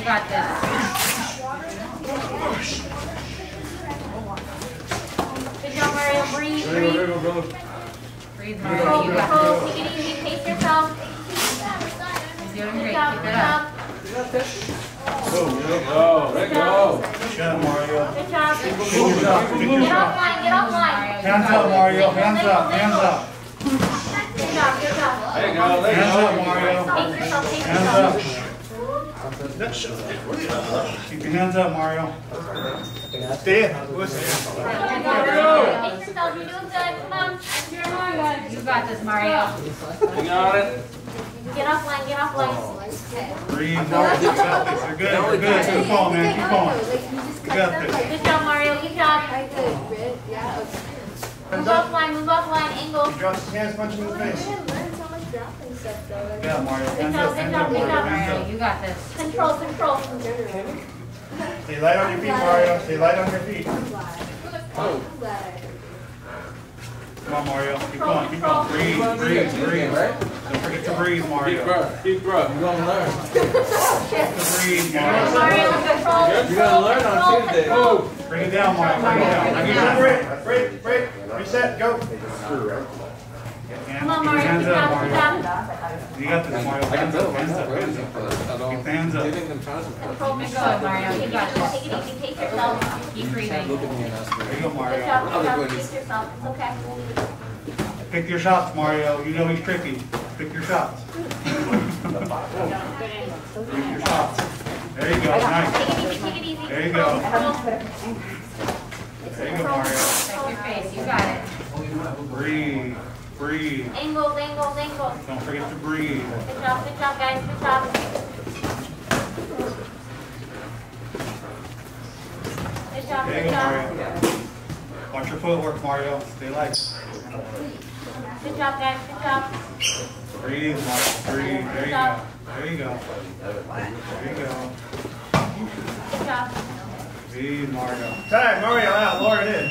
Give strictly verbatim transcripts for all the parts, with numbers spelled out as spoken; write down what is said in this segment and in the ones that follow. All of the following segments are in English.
You got this. Good job, Mario. Breathe, breathe. Breathe, Mario. You got this. Take it easy. Pace yourself. You're doing great. Keep it up. Go, let go. Good job, Mario. Good job. Good job. Get offline, get offline. Hands up, Mario. Hands up, hands up. Good job, good job. There you go, let Hands go. up, Mario. Pace yourself, pace Hands yourself. up. Keep your hands up, Mario. Stay in. Pace yourself, you're doing good. Come on. You got this, Mario. You got it. Get offline, get offline. Breathe. You got this. You're good. You're good. Keep going, man. Keep going. You got this. Good job, Mario. Good job. Move offline, move offline. Angle. He drops his hands, punch him in the face. Yeah, Mario. Good Hands job, up. good Hands job, up, good Mario. job. Hands Mario, up. you got this. Control, control. Stay light on your feet, Mario. Stay light on your feet. Come on, Mario. Keep going. Keep going. Breathe. Breathe. Breathe. Don't forget to breathe, Mario. Deep breath, deep breath. You're gonna learn. Breathe, Mario. Mario, control, You're gonna learn on control, Tuesday. control. Bring it down, Mario. Bring it down. Bring it down. Break, break, break. Reset, go. Come on, Mario. Hands Good up, job, good Mario. job. You got this, Mario. I can Hands tell up. them. Hands up. Hands up. Keep the hands up. You think I'm trying to Control, control, Mario. You got this. Take it easy, pace yourself. Keep breathing. look at me and ask me. There you go, Good Mario. job, good job. Pace yourself. It's okay. Pick your shots, Mario. You know he's tricky. Pick your shots. Pick your shots. There you go. Nice. Take it easy, take it easy. There you go. Control, There you go, Mario. Check your face. You got it. Breathe. Breathe. Angles, angles, angles. Don't forget to breathe. Good job, good job, guys. Good job. Good job, There you good go, job. Mario. Watch your footwork, Mario. Stay light. Good job, guys. Good job. Breathe, Mario. Breathe. There you go. There you go. There you go. Good job. Breathe, Mario. Time, Mario out, Lauren in.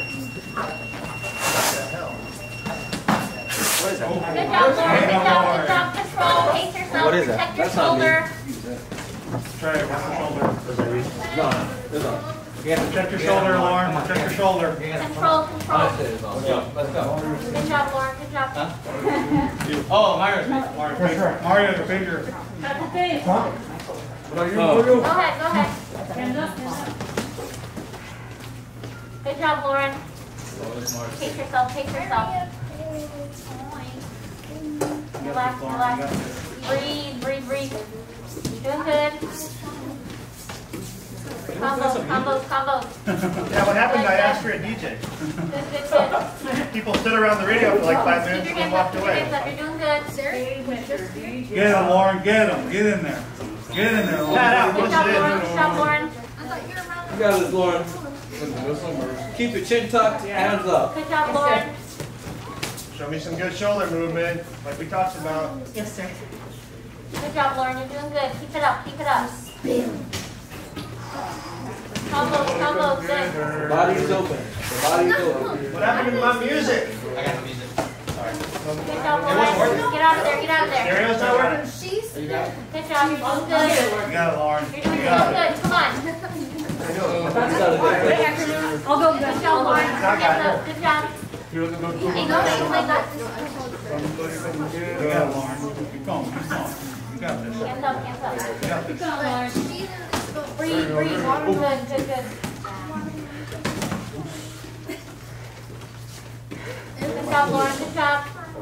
Good job, Lauren. Good job, good job. Control. Pace yourself. What is that? Protect your That's not me. shoulder. Try it. Watch the shoulder. No, there's not. Protect your shoulder, Lauren. Protect your shoulder. Control, control. Let's go. Let's go. Good job, Lauren. Good job. Oh, Myra's me. Mario, Mario, your finger. What are you? Go ahead, go ahead. Good job, Lauren. Pace yourself, pace yourself. Relax, relax. Breathe, breathe, breathe. Doing good. Combos, combos, combos. Yeah, what happened? I asked for a D J. Good, good, good. People stood around the radio for like five Keep minutes your and hands up, walked keep your hands away. up. You're doing good. Get him, Lauren. Get him. Get in there. Get in there, Pat out, Lauren. Good job, Lauren. Good job, Lauren. You got this, Lauren. Keep your chin tucked, hands up. Good job, Lauren. Show me some good shoulder movement, like we talked about. Yes, sir. Good job, Lauren. You're doing good. Keep it up. Keep it up. Combos, combos. The Good. body is open. The body is open. What happened to my music? I got the music. Good job, Lauren. Get out of there. Get out of there. Stereo's not working? You got it? Good job. You're doing good. You got it, Lauren. You're doing You good. got it. Good. Come on. You got it. I'll go. Good job, Lauren. Hands up. Good job. You're looking good. Angle, angle, angle. You got it, Lauren. Keep going. Keep going. You got this. Hands up, hands up. You got this. Breathe, breathe. Good, good, good. Good job, Lauren. Good job.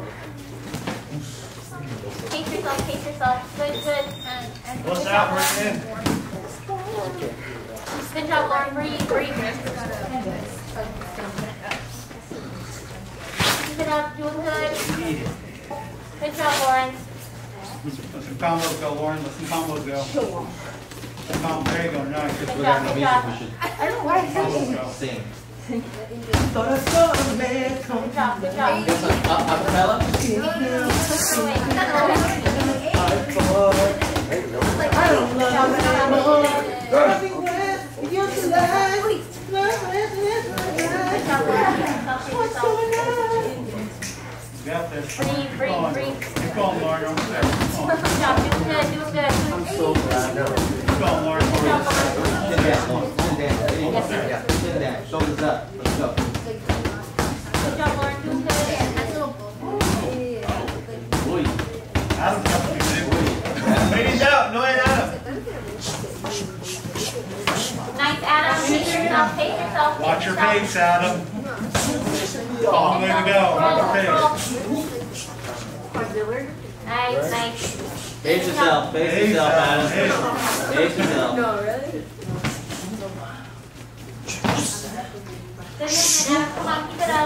Pace yourself, pace yourself. Good, good. What's out, working in? Good job, Lauren. Breathe, breathe. Keep it up, doing good. Good job, Lauren. Let some combos go, Lauren. Let some combos go. Some combos. There you go. Nice. Good job, good job. Combos go. Sing. Good job, good job. Acapella? You got this. Breathe, Keep breathe, going. breathe. Keep going, Lauren. Almost there. Keep going. Good job, doing good, doing good. Keep going, Lauren. Good Adam. No, and Adam. Nice, Adam. Pace yourself. Pace yourself. Watch your pace, Adam. Long way to go. Watch your pace. Nice, nice. Pace yourself. Pace yourself, Adam. Pace yourself. No, really? Good movement, Adam. Come on, keep it up.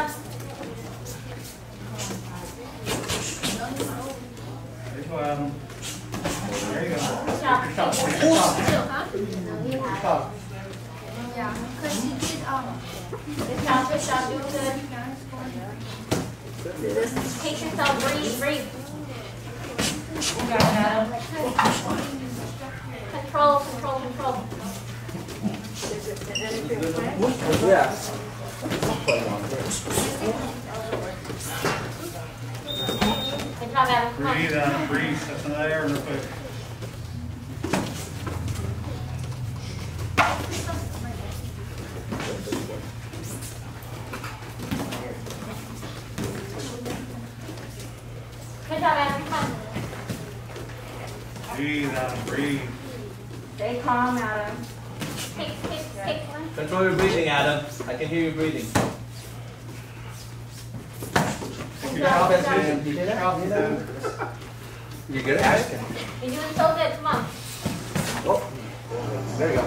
There you go, Adam. There you go. Good job. Good shot. Good shot. Yeah, because he did, um, Good job, good job, doing good. Pace yourself, breathe, breathe. You got it, Adam. Control, control, control. Yeah. Good job, Adam. Come on. Breathe, Adam. Breathe. That's another air real quick. Good job, Adam. Come on. Breathe, Adam. Breathe. stay calm, Adam. Take, take, take one. Control your breathing, Adam. I can hear you breathing. Good job, good job. You're good at asking. You're doing so good. Come on. Oh, there you go.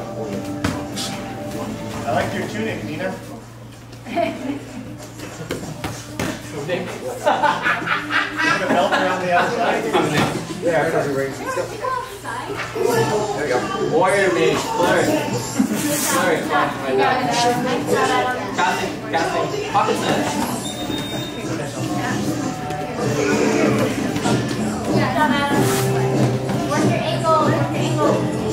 I like your tunic, Nina. Put a belt around the outside. Yeah, I know the ring. There you go. Warrior mage, flirt. Flirt. Good job. You got it, Adam. Nice job, Adam. Casting, casting. Pocket set. Good job, Adam. Work your ankle. Work your ankle.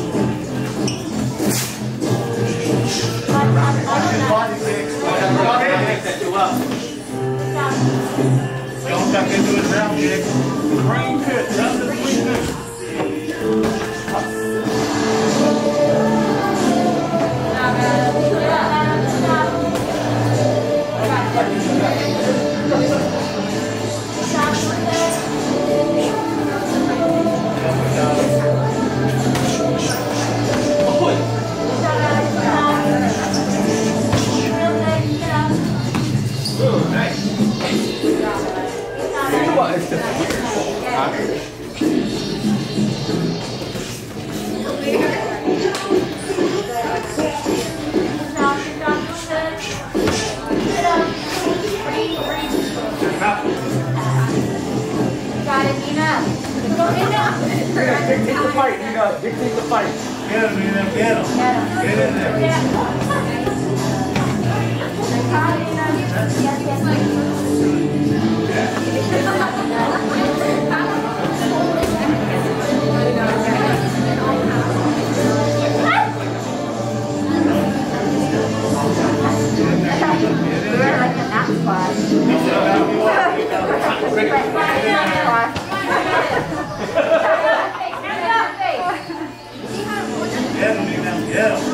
On, on, on, Body kicks. Set you up. Good job. Don't tuck into his round kick. Brain pit. Round the brain pit. Dictate the fight, Nina. Dictate the fight. Get him, Nina. Get him. Get in there. Get him, Nina. Get him.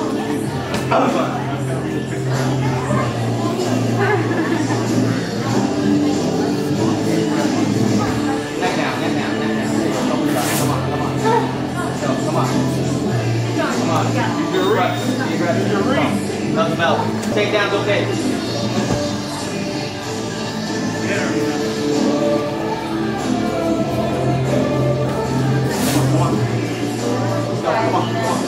Neck down, neck down, neck down. Come on, come on. Go, come on. Come on. You're right. You're right. You're right. Nothing belt. Take down's okay. Get her, Nina. Come on. Let's go. Come on, come on.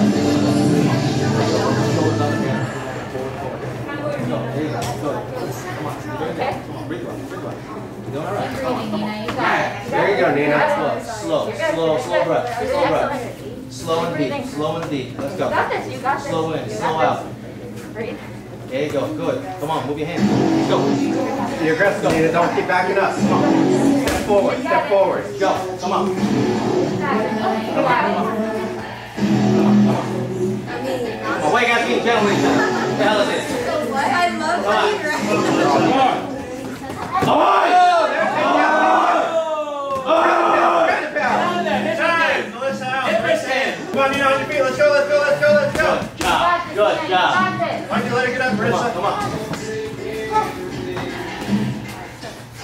Shoulders up again. Forward, forward. Let's go. There you go. Good. Come on. You're doing good. Come on. Breathe well. Breathe well. You're doing all right. Breathing, Nina. You got it. There you go, Nina. Slow, slow, slow, slow breath. Slow breath. Excellent. Slow and deep. Slow and deep. Let's You got go. this. You got this. Slow in. You Slow got out. this. Breathe. There you go. Good. Come on. Move your hands. Let's go. You're aggressive, Nina. Don't keep backing up. Come on. Step forward. Step forward. Go. Come on. You got it. Oh, wait, guys, be gentlemen. What the hell is this? What? I love Come on. how you Come on. Come on! Time. Melissa out. Come on, Nina, on your feet. Let's go, let's go, let's go, let's go. Good job. Good You job. got this. Why don't you let her get up, Come on, Marisa? come on.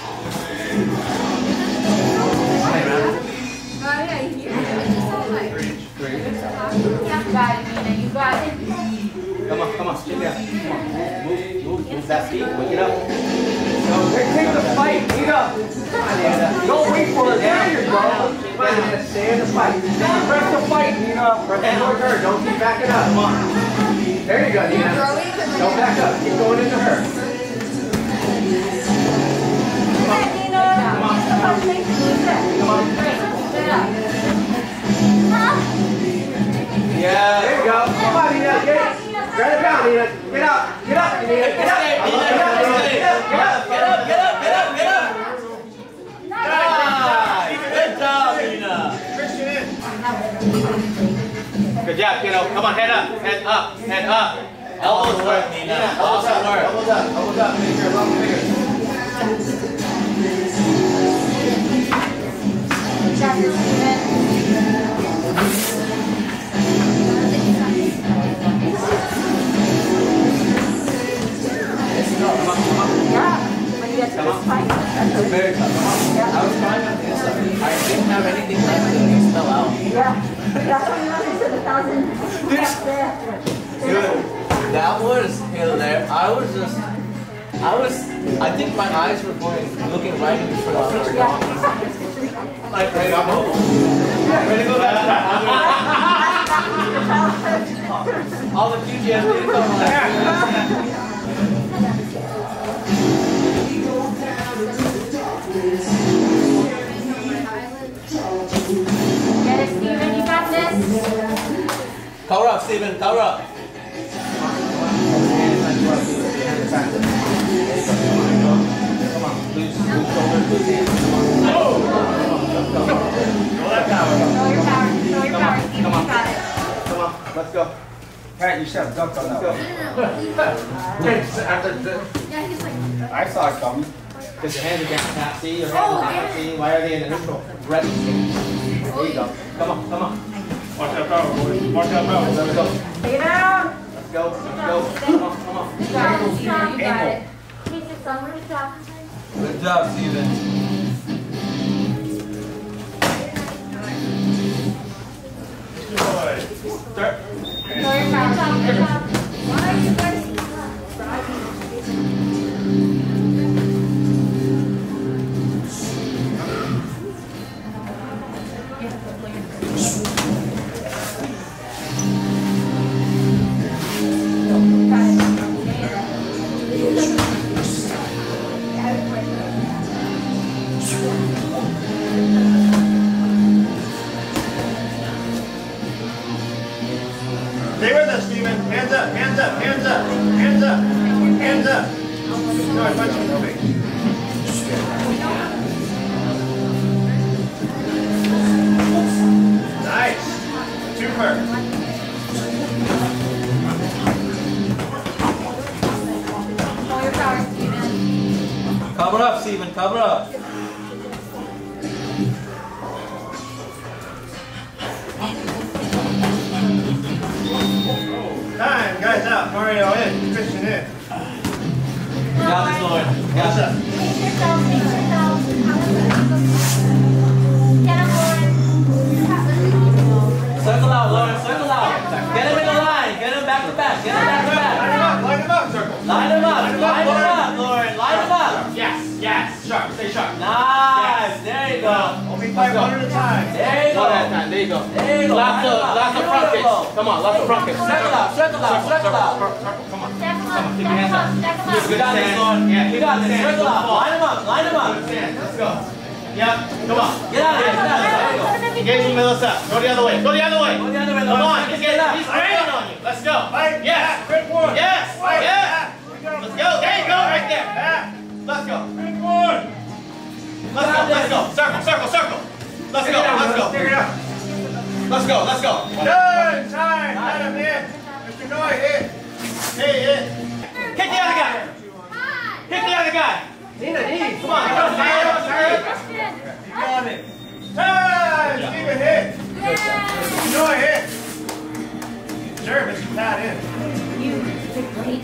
Oh, yeah, you hear it. It's just all like... Nina. Stay in the fight. Press the fight, Nina. Press toward her. Don't keep backing up. Come on. There you go, Nina. Don't back up. Keep going into her. Come on, Nina. Come on. Come on. Come on. Yeah. There you go. Come on, Nina. Get it. Grab it down, Nina. Get up. Get up, Nina. Get up. Get up. Get up. Get up, get up, get up, get up, get up. Nice. Good job, Nina. Cristian in. Good job, kiddo. Come on, head up, head up, head up. Elbows work, Nina. Elbows work. Elbows up. Elbows up. Make your long fingers. Very tough. I was trying on the inside. I didn't have anything left to spell out. Yeah. That's why you want to the thousand. Dude, that was hilarious. I was just, I was, I think my eyes were going, looking right into the other dog. Like, ready to go? Ready to go back? All the P T S D come on. Get it, Steven, you got this. Cover up, Steven, cover up. Come on, loose, loose shoulders, loose hands. Oh! Go that power. Show your power, show your power, Steven, you Come on. got it. Come on, let's go. Pat, you should have dunked on that one. I saw it coming. Because your hands are down, Pat. See, your hands are down. See, why are they in the neutral? Ready. There you go. Come on, come on. Watch that power, boys. Watch that power. Let's go. Stay down. Let's go. Let's go. Come on, come on. You got it, Steven, you got it. Good job, Steven. Good. Start. Show your power, good job. Stay with us, Steven. Hands up, hands up, hands up, hands up, hands up. No, I punch you in the face. Nice. Super. Show your power, Steven. Cover up, Steven. Cover up. Time, guys out. Mario in. Cristian in. You got this, Lauren. You got What's this. up? Face yourself, face yourself. Get him, Lauren. Circle out, Lauren. Circle out. Get him in the line. Get him back to back. Get him back to Line him back. up, line him up, circle. Line him up. Line him up, Lauren. Line him up. Yes, yes. Sharp, stay sharp. Nice. There you go. Only five one at a time. There you go. One at a time. There you go. There you go. Lots of, Line him up. lots of front kicks. Beautiful. Come on, lots of front kicks. Circle out. Circle out. Circle out. Come on. Stack him up, Keep your stack hands him up. up, stack him up. You got this, Lauren. Yeah, You got this. Circle out. Line him up. Line him up. Stand. Let's go. Yep. Come on. Get out of here. Get out of here. There you go. Engage with Melissa. Go the other way. Go the other way. Go the other way, Come Lauren. on. He's Get getting. up. He's raining on you. Let's go. Fight. Yes. Quick one. Yes. Fight. Yes. Let's go. There you go. Right there. Back. Let's go. Quick one. Let's go. Let's go. Circle. Circle. Circle. Let's go. Let's go. Figure it out. Let's go. Let's go. Done. Time. Let him in. Mister Noy, hit. Hey, hit. Hit the other guy. Hit the other guy. Nina, knees. Come on. Come on. Time. Steven, hit. Mister Noy, hit. Sure, Mister Pat in. You pick weight.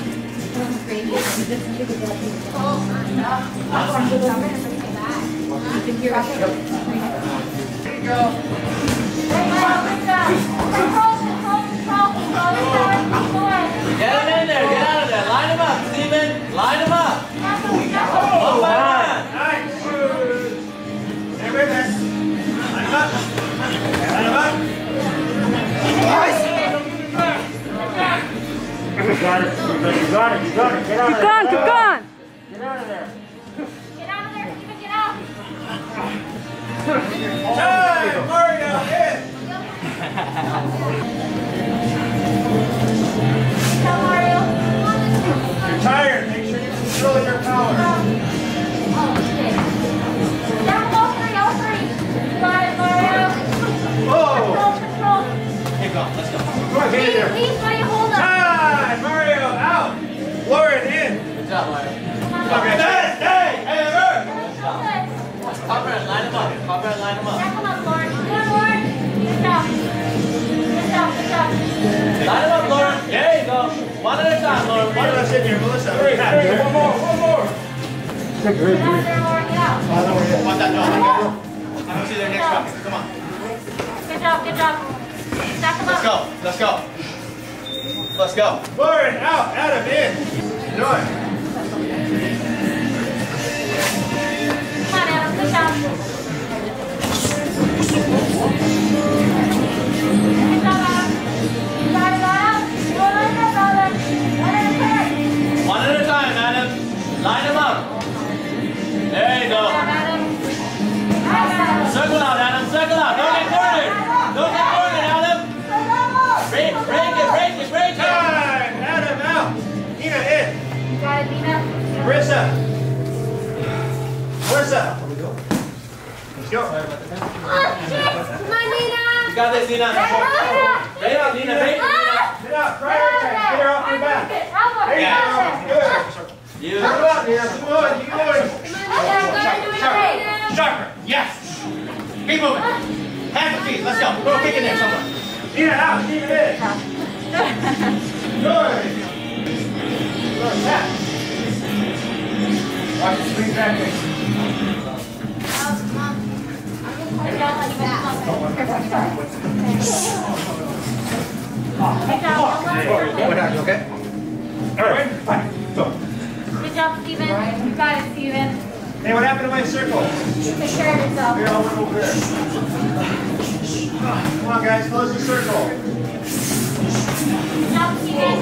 Get him in there. Get out of there. Line him up, Steven. Line him up. One by one. Nice. Stay with us. Line got it. You got it. You got it. You got it. Get out of Keep there. going, keep going. Get out of there. Get out of there, Steven, get out. Time, Mario, in. Go, Mario. You're tired. Make sure you control your power. Oh, shit. Down, all three, all three. You got it, Mario. Whoa. Control, control. Hey, go. Let's go. Come on, get in there. Please, why you hold up? Time, Mario, out. Lauren, in. Good job, Mario. Okay. Hey, hey, hey, Lauren. Copper and line him up. Copper and line him up. Yeah, come on, Lauren. Come on, Lauren. Good job. Good job, good job. Line him up, Lauren. There you go. One at a time, Lauren. One One of at a us in here, Melissa. Hurry, hurry. One more, one more. Get out there, Lauren, get out. Want that dog? I don't see their next round. Come on. Good job, good job. Stack them Let's up. go. Let's go. Let's go. Lauren, out. Adam, in. Enjoy. Come on, Adam, good job. Good job, Adam. You got it, Adam. You want to let brother. One at a time. One at a time, Adam. Line him up. There you Good go. job, Adam. Nice, Adam. Circle out, Adam. Circle out. Don't get cornered. Don't get cornered, Adam. Break, break it, break it, break it. Time. Adam, out. Nina, in. You got it, Dina. Marisa. Marisa. Let's go. Oh, shit. Come on, Nina. You got this, Nina. Get out. Break it out, Nina. Break it, Nina. Get out. Try her attack. Get her off your back. There you go. Good. You. Come on, Nina. Keep going. Keep going. Sharper. Sharper. Yes. Keep moving. Half the feet. Let's go. Go kick in there somewhere. Nina, out. Keep it in. Good. Good. Tap. Watch the swing back in. Okay? All right. Fine. Go. Good job, Steven. You got it, Steven. Hey, what happened to my circle? Take care of yourself. Here, I'll went over there. Come on, guys. Close the circle. Good job, Steven.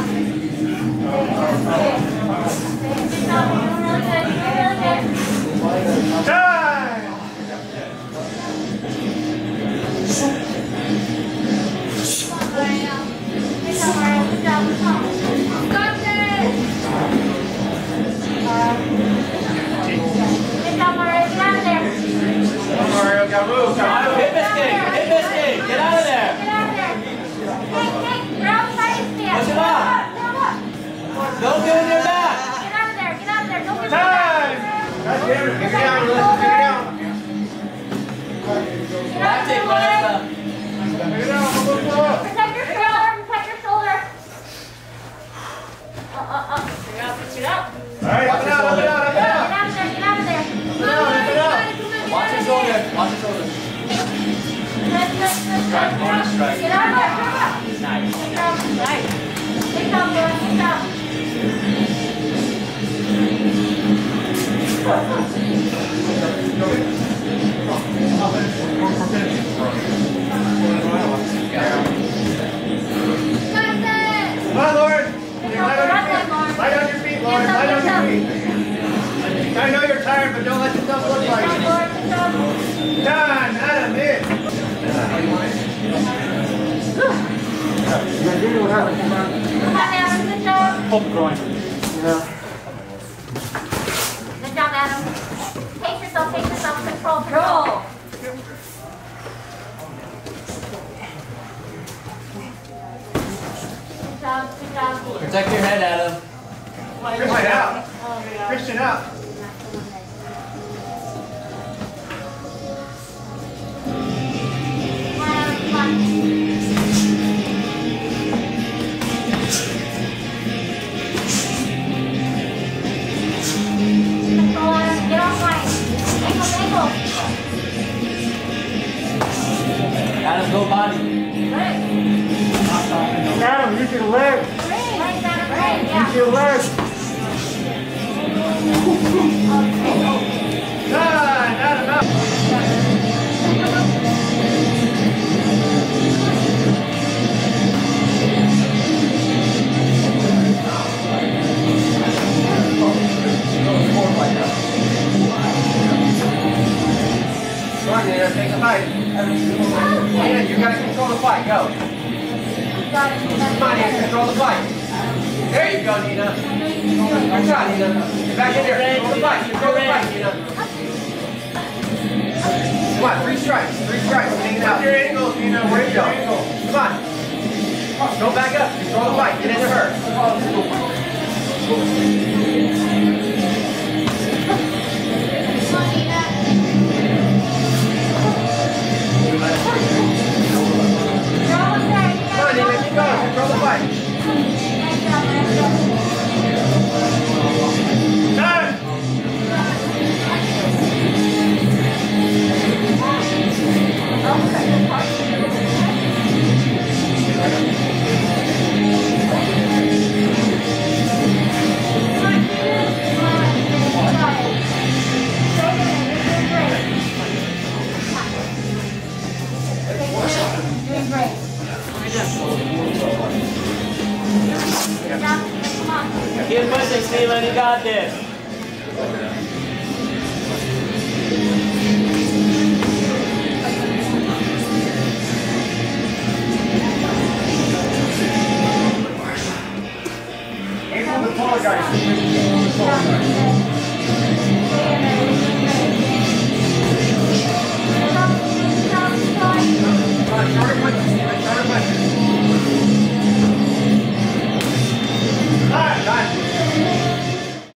Good job. You're doing really good. You're doing really good. Time! Good job, Mario. Good job. Good job. Stop it! Good job, Mario. Get out of there. Come on, Mario. Got moved. Got Hip escape. Hip escape. Get out of there. Get out of there. Hey, hey, you're outside of stand. Push him up. Don't give him your back. Get out of there. Get out of there. Don't give me Time! God damn it. Figure it out. Let's figure it out. That's it, Marisa. Figure it out. Look, look, look. Protect your shoulder. Protect your shoulder. Uh, uh, uh. Figure it out. Figure it out. All right, up and out, up and out, up and Get out. out of there. Get out of there. Come Up on, and Mario. out, Come on, come on, Watch get your out of there. shoulder. Watch your shoulder. Good, good, good, Strike, good. bonus strike. Get out of there. Come on. Nice. Good job. Nice. Good job, Lauren. Good job. Come on, Lauren. Lie on your feet. Lie on your feet, Lauren. Lie on your feet. I know you're tired, but don't let yourself look like it. Done. Adam, in. Come on, Adam. Good job. Hope groin. Good job, Adam. Pace yourself. Pace yourself. Control. Control. Good job. Good job. Protect your head, Adam. Christian out. Christian out. Come on, Adam. Come on. Control, Adam. Get off line. Ankles, ankles. Adam, go body. Good. Adam, use your legs. Right, Adam. Right. Yeah. Use your legs. Done. Adam, out. Nina, you gotta control the fight. Go. Come on, Nina, control the fight. There you go, Nina. Good shot, Nina. Get back in there. Control the fight. Control the fight, Nina. Come on, three strikes. Three strikes. Take it out. Your ankles, Nina. Where you go? Come on. Go back up. Control the fight. Get into her. Come on, Nina. Keep going. Control the fight. Time. Keep pushing, Steven. You got this. Aim for the tall guys. Aim for the tall guys.